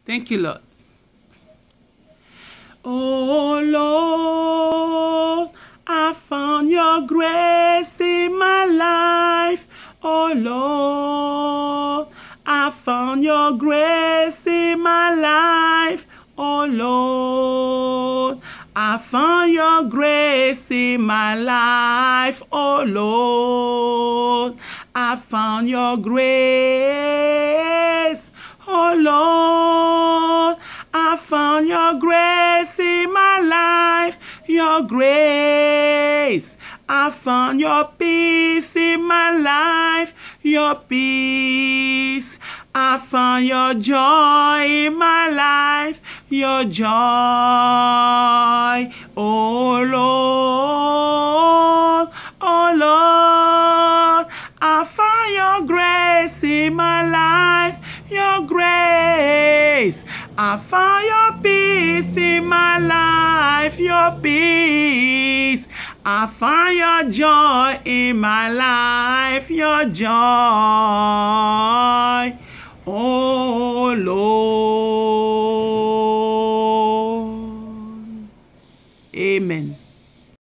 Thank you, Lord. Oh, Lord, I found your grace in my life. Oh, Lord, I found your grace in my life. Oh, Lord, I found your grace in my life. Oh, Lord, I found your grace. Oh, Lord, I found your grace in my life. Your grace. I found your peace in my life. Your peace. I found your joy in my life. Your joy. Oh, Lord. Oh, Lord. I found your grace in my life. Your grace. I found your peace in my life. Your peace. I found your joy in my life. Your joy. Oh, Lord. Amen.